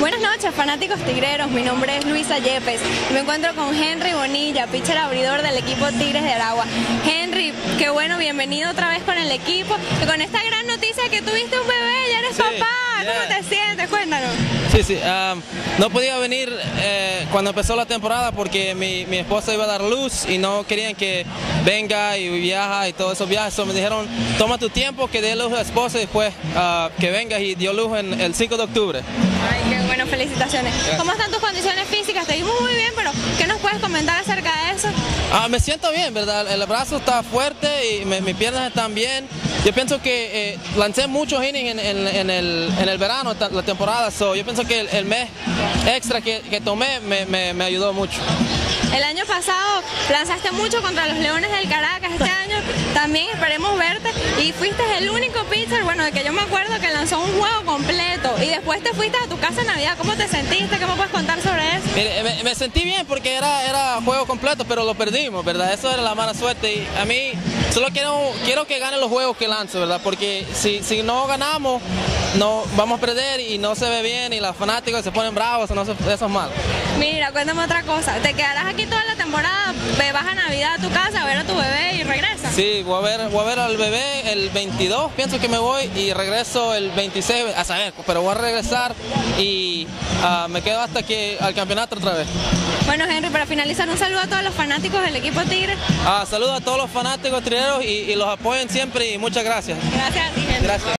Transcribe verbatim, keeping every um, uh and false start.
Buenas noches, fanáticos tigreros. Mi nombre es Luisa Yepes. Me encuentro con Henry Bonilla, pitcher abridor del equipo Tigres de Aragua. Henry, qué bueno, bienvenido otra vez con el equipo. Y con esta gran noticia que tuviste un bebé, ya eres sí, papá. yeah. ¿Cómo te sientes? Cuéntanos. Sí, sí. Um, no podía venir eh, cuando empezó la temporada porque mi, mi esposa iba a dar luz y no querían que venga y viaja y todos esos viajes. So me dijeron, toma tu tiempo, que dé luz a la esposa y después uh, que vengas, y dio luz en el cinco de octubre. Ay, qué bueno, felicitaciones. Gracias. ¿Cómo están tus condiciones físicas? Te vimos muy bien, pero ¿qué nos puedes comentar acerca de eso? Ah, me siento bien, ¿verdad? El brazo está fuerte y me, mis piernas están bien. Yo pienso que eh, lancé muchos innings en, en, en, el, en el verano, la temporada, so yo pienso que el, el mes extra que, que tomé me, me, me ayudó mucho. El año pasado lanzaste mucho contra los Leones del Caracas, este año también esperemos verte, y fuiste el único pitcher, bueno, de que yo me acuerdo, que lanzó un juego completo y después te fuiste a tu casa en Navidad. ¿Cómo te sentiste? ¿Qué me puedes contar sobre eso? Mire, me, me sentí bien porque era, era juego completo, pero lo perdimos, ¿verdad? Eso era la mala suerte, y a mí solo quiero, quiero que ganen los juegos que lanzo, ¿verdad? Porque si, si no ganamos, no, vamos a perder y no se ve bien, y los fanáticos se ponen bravos, no se, eso es malo. Mira, cuéntame otra cosa, ¿te quedarás aquí toda la temporada? ¿Vas a Navidad a tu casa a ver a tu bebé y regresas? Sí, voy a ver, voy a ver al bebé el veintidós, pienso que me voy, y regreso el veintiséis, a saber, pero voy a regresar y uh, me quedo hasta que al campeonato otra vez. Bueno, Henry, para finalizar, un saludo a todos los fanáticos del equipo Tigre. Ah, saludos a todos los fanáticos tigreros y, y los apoyen siempre, y muchas gracias. Gracias a ti, Henry. Gracias.